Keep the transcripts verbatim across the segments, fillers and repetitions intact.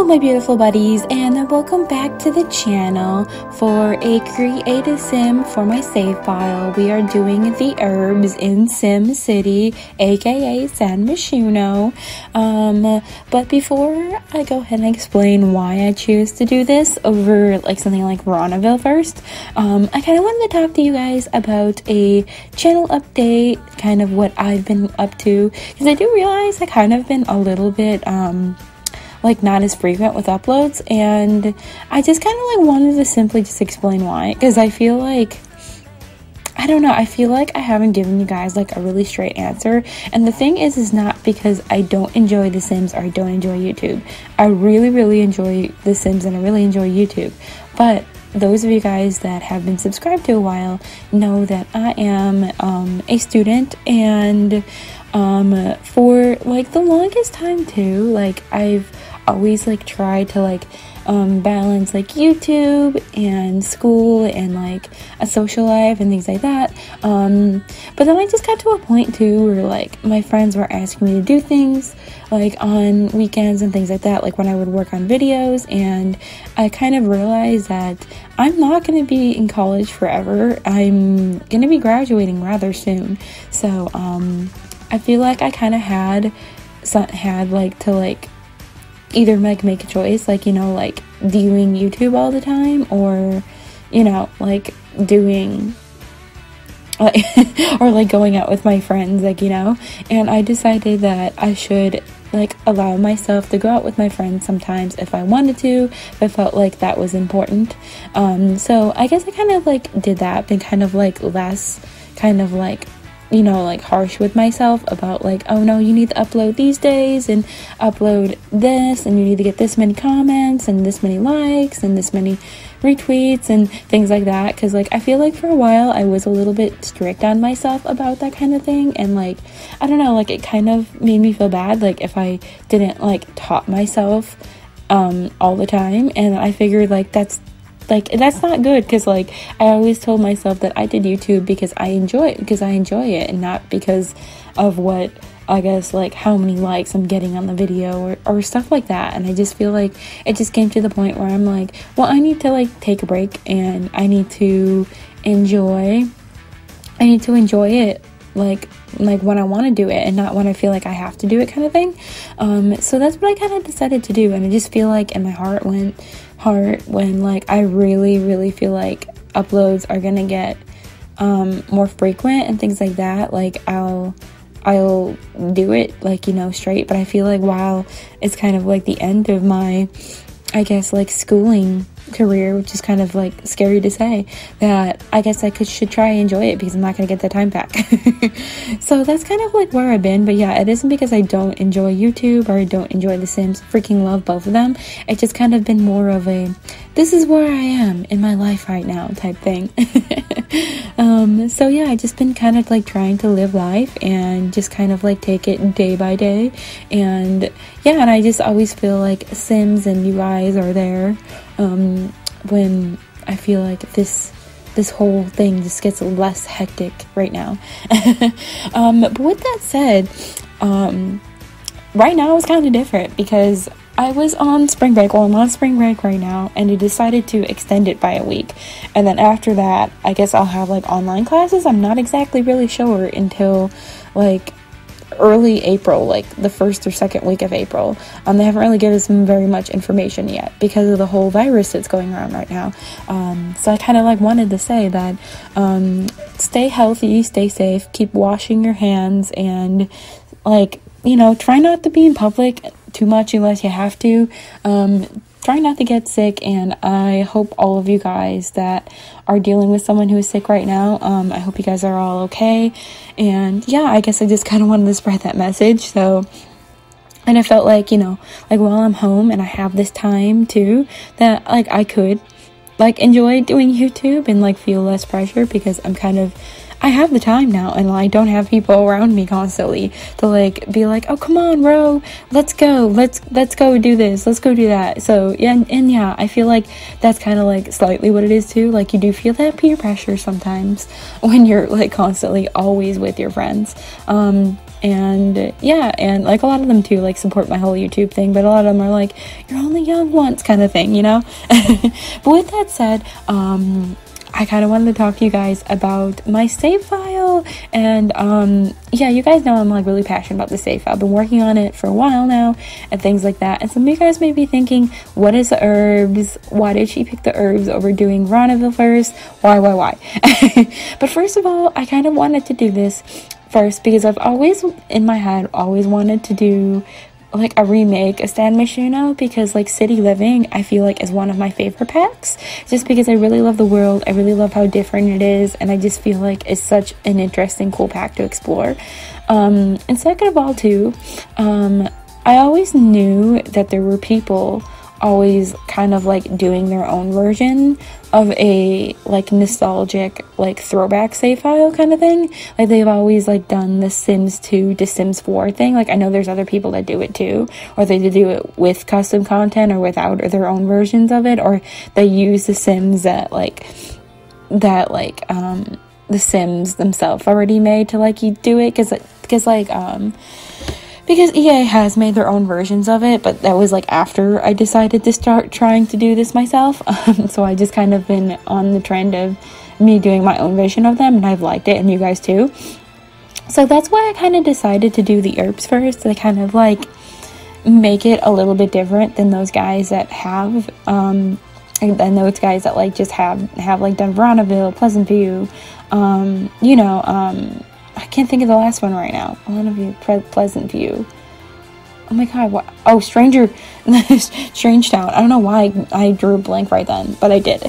my beautiful buddies, and welcome back to the channel for a creative sim for my save file. We are doing the herbs in Sim City, aka San Myshuno. Um, but before I go ahead and explain why I choose to do this over like something like Ronaville first, um, I kind of wanted to talk to you guys about a channel update, kind of what I've been up to, because I do realize I kind of been a little bit, um, like not as frequent with uploads, and I just kind of like wanted to simply just explain why, because I feel like I don't know I feel like I haven't given you guys like a really straight answer. And the thing is is not because I don't enjoy The Sims or I don't enjoy YouTube. I really really enjoy The Sims and I really enjoy YouTube, but those of you guys that have been subscribed to a while know that I am um, a student, and um, for like the longest time too, like I've always like tried to like um, balance like YouTube and school and like a social life and things like that, um, but then I just got to a point too where like my friends were asking me to do things like on weekends and things like that, like when I would work on videos, and I kind of realized that I'm not going to be in college forever. I'm going to be graduating rather soon, so um, I feel like I kind of had had like to like either like make a choice, like, you know, like doing YouTube all the time, or, you know, like doing like or like going out with my friends, like, you know. And I decided that I should like allow myself to go out with my friends sometimes if I wanted to, if I felt like that was important. Um so I guess I kind of like did that, been kind of like less kind of like, you know, like harsh with myself about like, oh no, you need to upload these days and upload this, and you need to get this many comments and this many likes and this many retweets and things like that. Because like I feel like for a while I was a little bit strict on myself about that kind of thing, and like I don't know, like it kind of made me feel bad like if I didn't like taught myself um all the time. And I figured like that's like that's not good, because like I always told myself that I did YouTube because I enjoy it because I enjoy it and not because of what I guess like how many likes I'm getting on the video or, or stuff like that. And I just feel like it just came to the point where I'm like, well, I need to like take a break, and I need to enjoy I need to enjoy it like like when I want to do it and not when I feel like I have to do it, kind of thing. Um so that's what I kind of decided to do. And I just feel like in my heart went heart when like I really really feel like uploads are gonna get um more frequent and things like that, like I'll I'll do it like, you know, straight. But I feel like while it's kind of like the end of my, I guess, like schooling career, which is kind of like scary to say, that I guess I could should try and enjoy it because I'm not gonna get that time back. So that's kind of like where I've been. But yeah, it isn't because I don't enjoy YouTube or I don't enjoy The Sims. Freaking love both of them. It's just kind of been more of a this is where I am in my life right now type thing. um so yeah, I just been kind of like trying to live life and just kind of like take it day by day. And yeah, and I just always feel like Sims and you guys are there um when I feel like this this whole thing just gets less hectic right now. Um but with that said, um right now it's kind of different because I was on spring break, well I'm on spring break right now, and I decided to extend it by a week. And then after that, I guess I'll have like online classes. I'm not exactly really sure until like early April, like the first or second week of April. Um, they haven't really given us very much information yet because of the whole virus that's going around right now. Um, so I kind of like wanted to say that um, stay healthy, stay safe, keep washing your hands, and like, you know, try not to be in public too much unless you have to. Um, try not to get sick, and I hope all of you guys that are dealing with someone who is sick right now, um, I hope you guys are all okay. And yeah, I guess I just kind of wanted to spread that message. So, and I felt like, you know, like while I'm home and I have this time too, that like I could like enjoy doing YouTube and like feel less pressure, because I'm kind of I have the time now, and I don't have people around me constantly to like be like, oh come on Ro, let's go, let's let's go do this, let's go do that. So yeah, and, and yeah, I feel like that's kind of like slightly what it is too. Like you do feel that peer pressure sometimes when you're like constantly always with your friends. Um and yeah, and like a lot of them too like support my whole YouTube thing, but a lot of them are like, you're only young once kind of thing, you know. But with that said, um I kind of wanted to talk to you guys about my save file, and um yeah, you guys know I'm like really passionate about the save file. I've been working on it for a while now and things like that, and some of you guys may be thinking, what is the herbs? Why did she pick the herbs over doing Ronneville first? Why why why But first of all, I kind of wanted to do this first because I've always in my head always wanted to do like a remake of San Myshuno, because like City Living I feel like is one of my favorite packs, just because I really love the world, I really love how different it is, and I just feel like it's such an interesting cool pack to explore. Um and second of all too, um I always knew that there were people always kind of like doing their own version of a like nostalgic like throwback save file kind of thing. Like they've always like done the Sims two to Sims four thing. Like I know there's other people that do it too, or they do it with custom content or without, or their own versions of it, or they use the Sims that like that like um the Sims themselves already made to like you do it, because because like um because E A has made their own versions of it, but that was like after I decided to start trying to do this myself. Um, so I just kind of been on the trend of me doing my own version of them, and I've liked it, and you guys too. So that's why I kind of decided to do the herbs first, to kind of like make it a little bit different than those guys that have, um, and then those guys that like just have, have like done Ronneville, Pleasant View, um, you know, um, I can't think of the last one right now. One of you, Pre- Pleasant View. Oh my god, what? Oh, Stranger, Strange Town. I don't know why I, I drew a blank right then, but I did.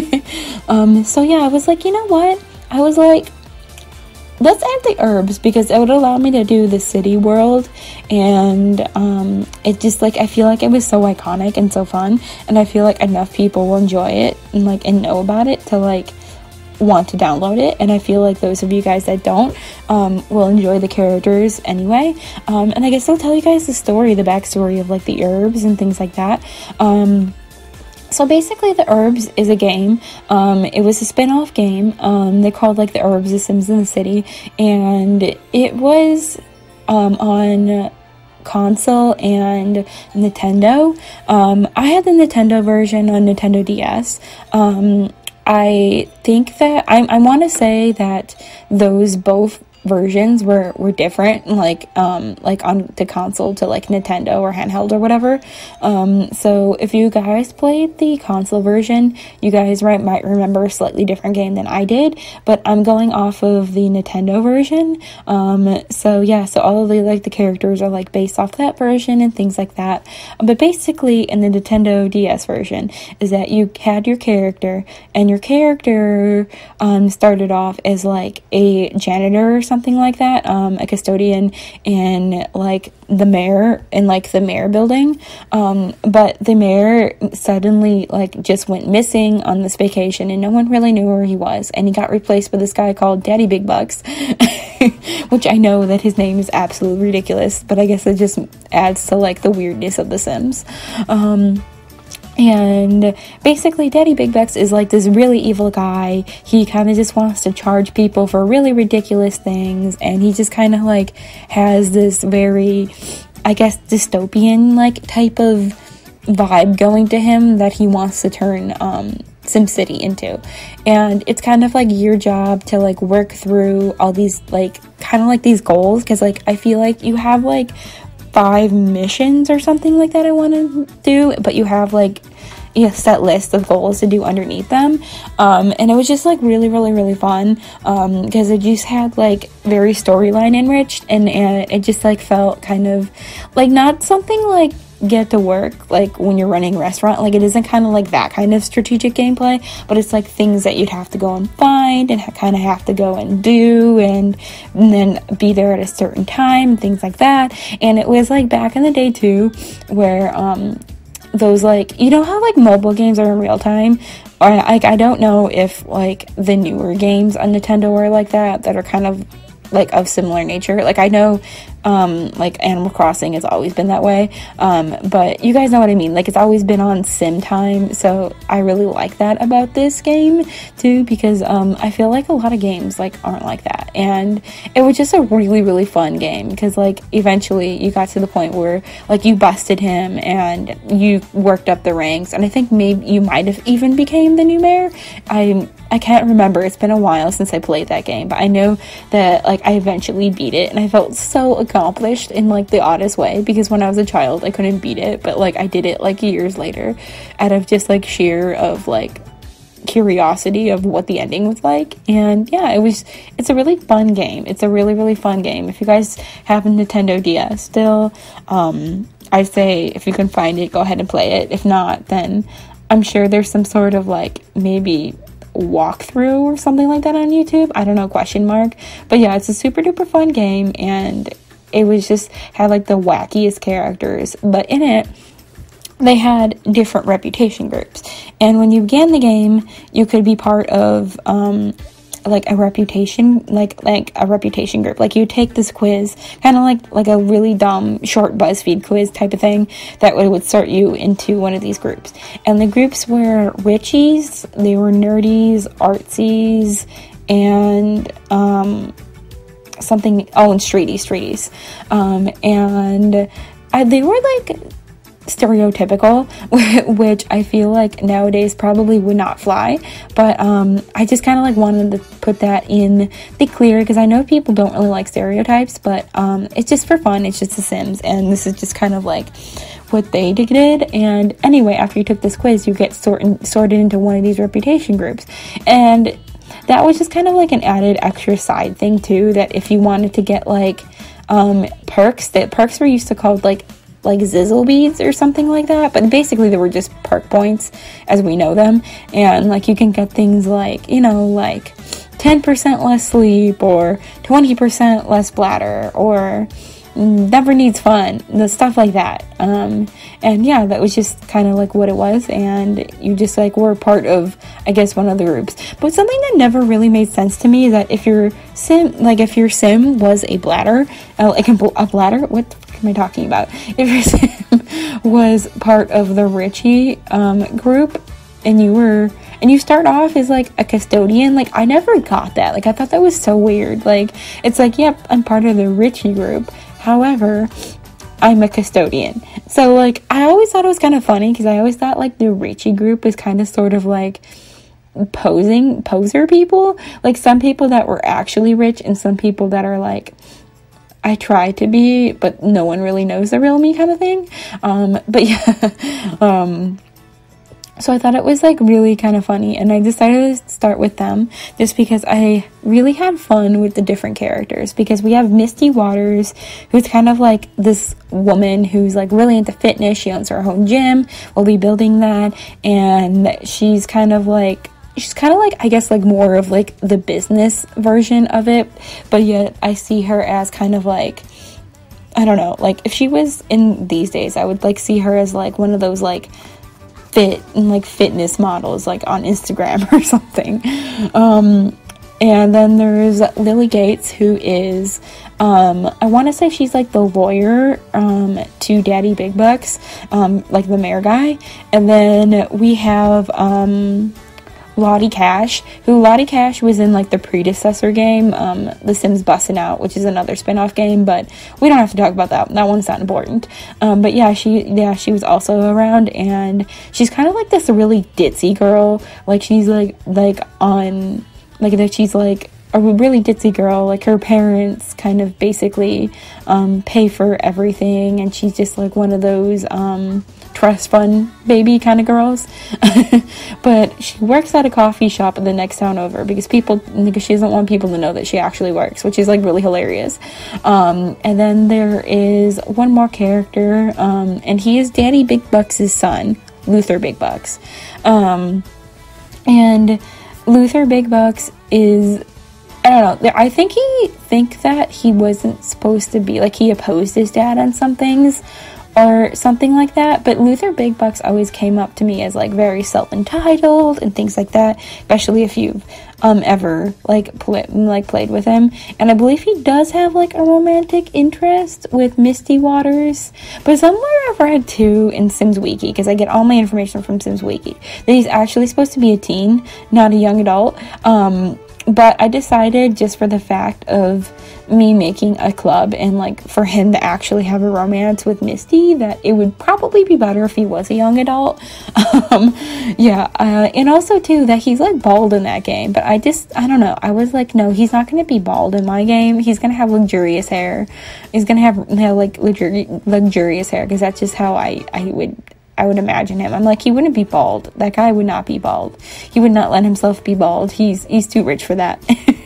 um, so yeah, I was like, you know what? I was like, let's add the herbs, because it would allow me to do the city world, and um, it just like, I feel like it was so iconic and so fun, and I feel like enough people will enjoy it and like, and know about it to like, want to download it. And I feel like those of you guys that don't um will enjoy the characters anyway. Um and I guess I'll tell you guys the story, the backstory of like the herbs and things like that. Um so basically the herbs is a game. Um it was a spin-off game. Um they called like the herbs The Sims in the City, and it was um on console and Nintendo. um I had the Nintendo version on Nintendo D S. um I think that I, I want to say that those both versions were were different, like um like on the console to like Nintendo or handheld or whatever. Um so if you guys played the console version, you guys right might remember a slightly different game than I did, but I'm going off of the Nintendo version. Um so yeah, so all of the like the characters are like based off that version and things like that. But basically in the Nintendo D S version is that you had your character, and your character um started off as like a janitor or something something like that, um, a custodian in like the mayor in like the mayor building, um, but the mayor suddenly like just went missing on this vacation, and no one really knew where he was, and he got replaced by this guy called Daddy Big Bucks, which I know that his name is absolutely ridiculous, but I guess it just adds to like the weirdness of The Sims. Um, And basically Daddy Big Bucks is like this really evil guy. He kind of just wants to charge people for really ridiculous things, and he just kind of like has this very, I guess, dystopian like type of vibe going to him that he wants to turn um SimCity into. And it's kind of like your job to like work through all these like kind of like these goals, because like I feel like you have like five missions or something like that I want to do, but you have like a set list of goals to do underneath them. Um, and it was just like really, really, really fun, um, because it just had like very storyline enriched, and, and it just like felt kind of like not something like get to work like when you're running a restaurant. Like it isn't kind of like that kind of strategic gameplay, but it's like things that you'd have to go and find and ha- kind of have to go and do, and, and then be there at a certain time, things like that. And it was like back in the day too, where um those like, you know how like mobile games are in real time, or like I don't know if like the newer games on Nintendo are like that that are kind of like of similar nature. Like I know Um, like Animal Crossing has always been that way. Um, but you guys know what I mean. Like, it's always been on sim time. So I really like that about this game too, because um, I feel like a lot of games like aren't like that. And it was just a really, really fun game because like eventually you got to the point where like you busted him and you worked up the ranks. And I think maybe you might have even became the new mayor. I I can't remember. It's been a while since I played that game, but I know that like I eventually beat it and I felt so accomplished in like the oddest way, because when I was a child I couldn't beat it, but like I did it like years later out of just like sheer of like curiosity of what the ending was like. And yeah, it was it's a really fun game. It's a really, really fun game. If you guys have a Nintendo D S still, um I say if you can find it, go ahead and play it. If not, then I'm sure there's some sort of like maybe walkthrough or something like that on YouTube. I don't know, question mark. But yeah, it's a super duper fun game, and it was just had like the wackiest characters. But in it, they had different reputation groups, and when you began the game, you could be part of um like a reputation like like a reputation group. Like you take this quiz, kind of like like a really dumb short BuzzFeed quiz type of thing, that would, would sort you into one of these groups. And the groups were richies, they were nerdies, artsies, and um something oh and streeties streeties um and I, they were like stereotypical, which I feel like nowadays probably would not fly, but um I just kind of like wanted to put that in the clear, because I know people don't really like stereotypes, but um it's just for fun. It's just The Sims, and this is just kind of like what they did. And anyway, after you took this quiz, you get sort- sorted into one of these reputation groups, and that was just kind of like an added extra side thing too, that if you wanted to get like um perks, that perks were used to called like like Zizzle beads or something like that, but basically they were just perk points as we know them. And like you can get things like, you know, like ten percent less sleep, or twenty percent less bladder, or never needs fun, the stuff like that. Um and yeah, that was just kind of like what it was, and you just like were part of, I guess, one of the groups. But something that never really made sense to me is that if your sim like if your sim was a bladder, uh, like a, a bladder what the fuck am I talking about if your sim was part of the Richie um group, and you were and you start off as like a custodian, like I never got that. Like I thought that was so weird. Like it's like, yep, I'm part of the Richie group, however I'm a custodian. So like I always thought it was kind of funny, because I always thought like the Richie group is kind of sort of like posing poser people, like some people that were actually rich and some people that are like, I try to be but no one really knows the real me kind of thing. Um but yeah, um so I thought it was like really kind of funny, and I decided to start with them just because I really had fun with the different characters. Because we have Misty Waters, who's kind of like this woman who's like really into fitness. She owns her own gym. We'll be building that, and she's kind of like she's kind of like, I guess, like more of like the business version of it, but yet I see her as kind of like, I don't know, like if she was in these days, I would like see her as like one of those like fit and like fitness models like on Instagram or something. Um and then there's Lily Gates, who is um I want to say she's like the lawyer um to Daddy Big Bucks, um like the mayor guy. And then we have um Lottie Cash, who Lottie Cash was in like the predecessor game, um, The Sims Bustin' Out, which is another spin-off game, but we don't have to talk about that. That one's not important. Um, but yeah, she yeah she was also around, and she's kind of like this really ditzy girl. Like she's like like on like that she's like a really ditzy girl. Like her parents kind of basically um, pay for everything, and she's just like one of those um, trust fund baby kind of girls. But she works at a coffee shop in the next town over, because people because she doesn't want people to know that she actually works, which is like really hilarious. Um, and then there is one more character, um, and he is Daddy Big Bucks' son, Luther Big Bucks. Um, and Luther Big Bucks is, I don't know, I think he think that he wasn't supposed to be, like he opposed his dad on some things or something like that. But Luther Big Bucks always came up to me as like very self-entitled and things like that, especially if you've um ever like play, like played with him, and I believe he does have like a romantic interest with Misty Waters. But somewhere I've read too in Sims Wiki, because I get all my information from Sims Wiki, that he's actually supposed to be a teen, not a young adult. Um, but I decided, just for the fact of me making a club and like for him to actually have a romance with Misty, that it would probably be better if he was a young adult. um yeah uh and also too that he's like bald in that game, but I just I don't know, I was like, no, he's not gonna be bald in my game. He's gonna have luxurious hair. He's gonna have, you know, like luxuri- luxurious hair, because that's just how I I would I would imagine him. I'm like, he wouldn't be bald. That guy would not be bald. He would not let himself be bald. He's he's too rich for that.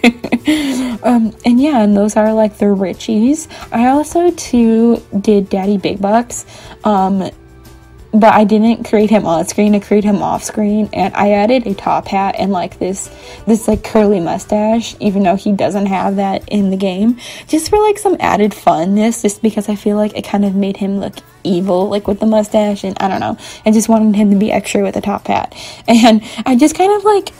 um, and yeah, and those are like the richies. I also too did Daddy Big Bucks. Um, but I didn't create him on screen. I created him off screen, and I added a top hat and like this this like curly mustache, even though he doesn't have that in the game, just for like some added funness, just because I feel like it kind of made him look evil, like with the mustache, and I don't know, I just wanted him to be extra with a top hat. And I just kind of like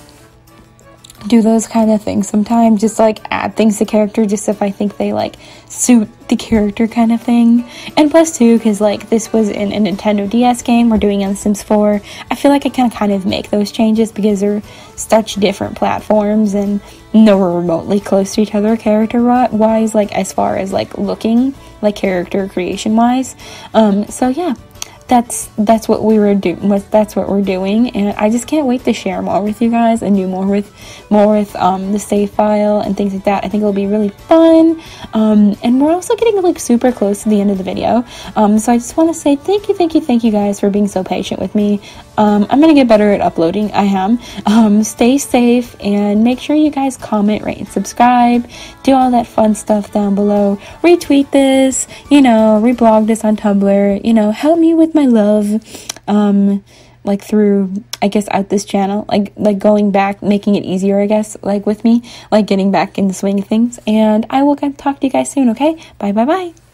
do those kind of things sometimes, just like add things to character, just if I think they like suit the character kind of thing. And plus too, because like this was in a Nintendo D S game, we're doing it on Sims four, I feel like I can kind of make those changes because they're such different platforms and nowhere remotely close to each other character wise, like as far as like looking, like character creation wise. Um so yeah, that's that's what we were doing. That's what we're doing, and I just can't wait to share more with you guys and do more with more with um the save file and things like that. I think it'll be really fun. Um and we're also getting like super close to the end of the video. Um so I just want to say thank you, thank you, thank you guys for being so patient with me. Um, I'm gonna get better at uploading. I am. Um, stay safe and make sure you guys comment, rate, and subscribe. Do all that fun stuff down below. Retweet this, you know, reblog this on Tumblr. You know, help me with my love. Um, like through, I guess, out this channel, like like going back, making it easier, I guess, like with me, like getting back in the swing of things. And I will talk to you guys soon. Okay, bye, bye, bye.